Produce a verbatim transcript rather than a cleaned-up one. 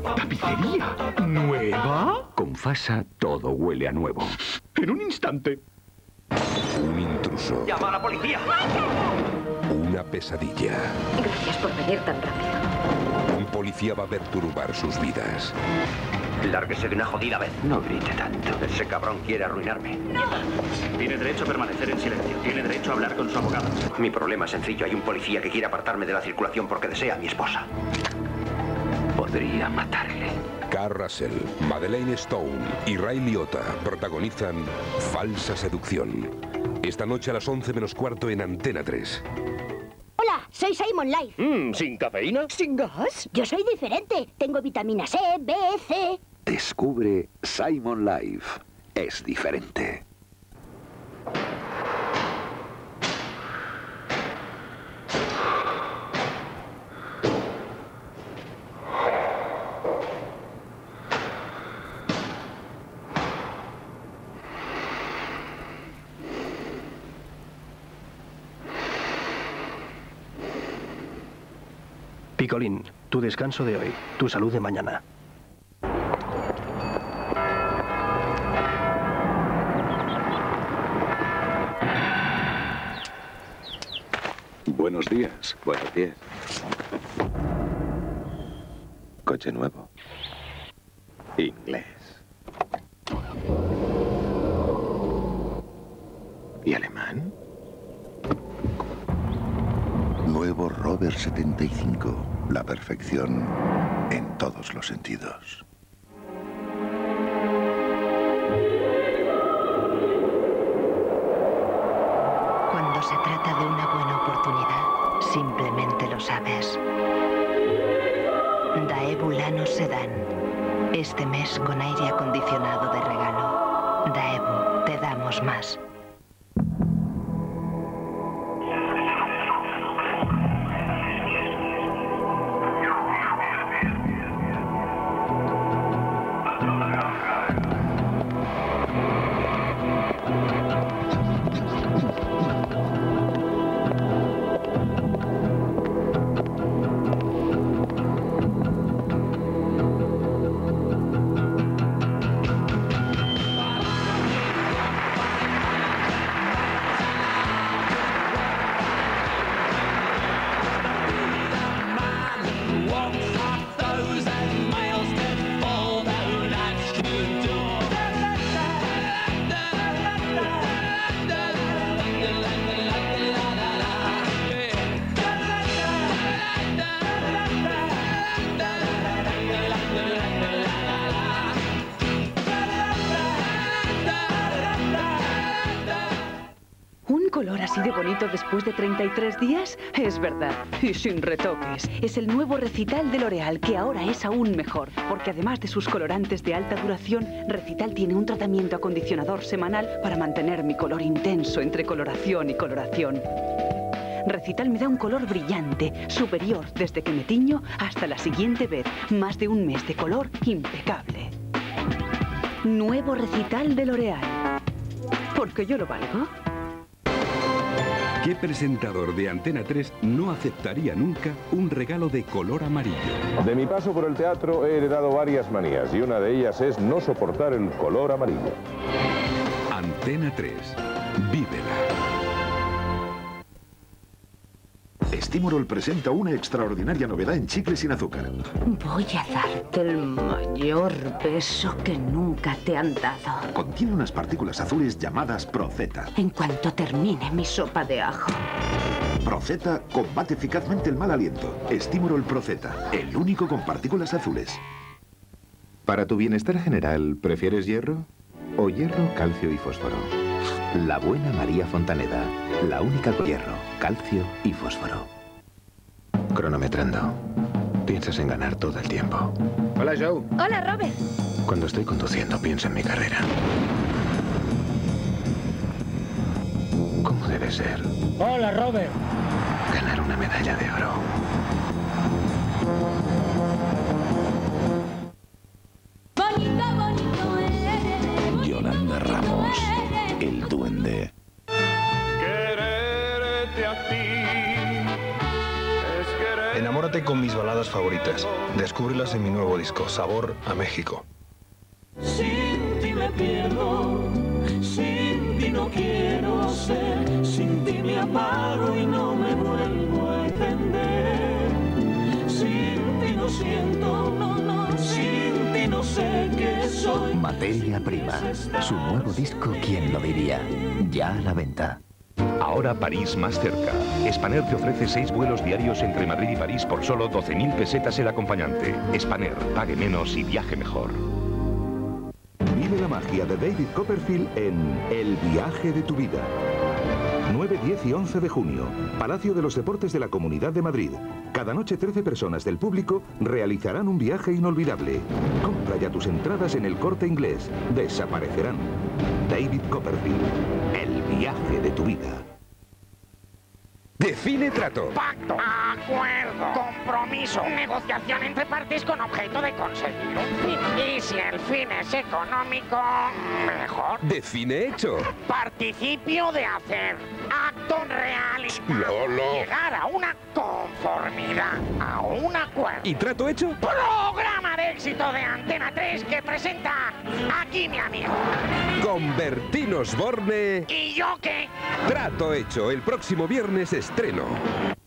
¿Tapicería? ¿Nueva? Con Fasa todo huele a nuevo. En un instante. Un intruso. ¡Llama a la policía! Una pesadilla. Gracias por venir tan rápido. Un policía va a perturbar sus vidas. Lárguese de una jodida vez. No grite tanto. Ese cabrón quiere arruinarme. ¡No! Tiene derecho a permanecer en silencio. Tiene derecho a hablar con su abogado. Mi problema es sencillo. Hay un policía que quiere apartarme de la circulación porque desea a mi esposa. Podría matarle. Kurt Russell, Madeleine Stone y Ray Liotta protagonizan Falsa Seducción. Esta noche a las once menos cuarto en Antena tres. Hola, soy Simon Life. Mm, ¿Sin cafeína? ¿Sin gas? Yo soy diferente. Tengo vitamina C, B, C. Descubre Simon Life. Es diferente. Picolín, tu descanso de hoy, tu salud de mañana. Buenos días. Buenos días. Coche nuevo. Inglés. ¿Y alemán? Nuevo Rover setenta y cinco. La perfección en todos los sentidos. Cuando se trata de una buena oportunidad, simplemente lo sabes. Daewoo Lanos Sedan. Este mes con aire acondicionado de regalo. Daewoo, te damos más. ¿Así de bonito después de treinta y tres días? Es verdad, y sin retoques. Es el nuevo Recital de L'Oréal, que ahora es aún mejor, porque además de sus colorantes de alta duración, Recital tiene un tratamiento acondicionador semanal para mantener mi color intenso entre coloración y coloración. Recital me da un color brillante, superior desde que me tiño hasta la siguiente vez. Más de un mes de color impecable. Nuevo Recital de L'Oréal. Porque yo lo valgo. ¿Qué presentador de Antena tres no aceptaría nunca un regalo de color amarillo? De mi paso por el teatro he heredado varias manías y una de ellas es no soportar el color amarillo. Antena tres. Vívela. Estímurol presenta una extraordinaria novedad en chicle sin azúcar. Voy a darte el mayor beso que nunca te han dado. Contiene unas partículas azules llamadas Proceta. En cuanto termine mi sopa de ajo. Proceta combate eficazmente el mal aliento. Estímurol Proceta, el único con partículas azules. Para tu bienestar general, ¿prefieres hierro? ¿O hierro, calcio y fósforo? La buena María Fontaneda. La única con hierro, calcio y fósforo. Cronometrando. Piensas en ganar todo el tiempo. Hola, Joe. Hola, Robert. Cuando estoy conduciendo, pienso en mi carrera. ¿Cómo debe ser? Hola, Robert. Ganar una medalla de oro. Yolanda Ramos, el duende. Quererte a ti es querer. Enamórate Quédate con mis baladas favoritas. Descúbrelas en mi nuevo disco, Sabor a México. Sin ti me pierdo, sin ti no quiero ser, sin ti me apago y no me vuelvo a entender. Sin ti no siento, no, no, sin ti no sé qué soy. Materia Prima, su nuevo disco, ¿quién lo diría? Ya a la venta. Ahora París más cerca. Spanair te ofrece seis vuelos diarios entre Madrid y París por solo doce mil pesetas el acompañante. Spanair, pague menos y viaje mejor. Vive la magia de David Copperfield en El viaje de tu vida. nueve, diez y once de junio, Palacio de los Deportes de la Comunidad de Madrid. Cada noche trece personas del público realizarán un viaje inolvidable. Compra ya tus entradas en El Corte Inglés. Desaparecerán. David Copperfield, el viaje de tu vida. Define trato. Pacto, acuerdo, compromiso, negociación entre partes con objeto de conseguirlo. Y, y si el fin es económico, mejor. Define hecho. Participio de hacer. Acto real. Lolo. Llegar a una conformidad, a un acuerdo. ¿Y trato hecho? Programa de éxito de Antena tres que presenta aquí mi amigo. Con Bertín Osborne. ¿Y yo qué? Trato hecho. El próximo viernes estreno.